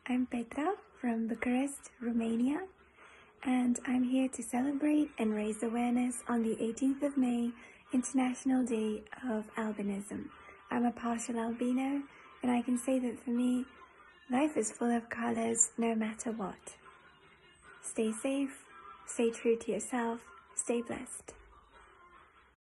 I'm Petra from Bucharest, Romania, and I'm here to celebrate and raise awareness on the 18th of May, International Day of Albinism. I'm a partial albino, and I can say that for me, life is full of colours no matter what. Stay safe, stay true to yourself, stay blessed.